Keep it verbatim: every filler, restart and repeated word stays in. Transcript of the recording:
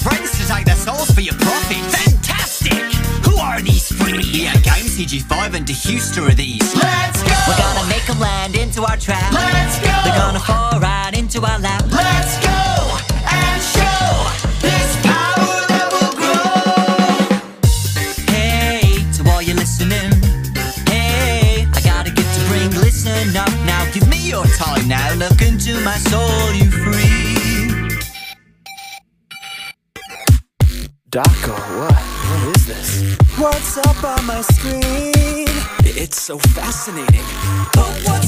friends to take their souls for your profit. Fantastic! Who are these three? Yeah, game C G five and Dehuster are these. Let's go! We're gonna make them land into our trap. Let's go! They're gonna fall right into our lap. Let's go and show this power that will grow. Hey, to all you listening. Hey, I got a gift to bring. Listen up now. Give me your time now. Look into my soul, you free. Doco, what? What is this? What's up on my screen? It's so fascinating. But what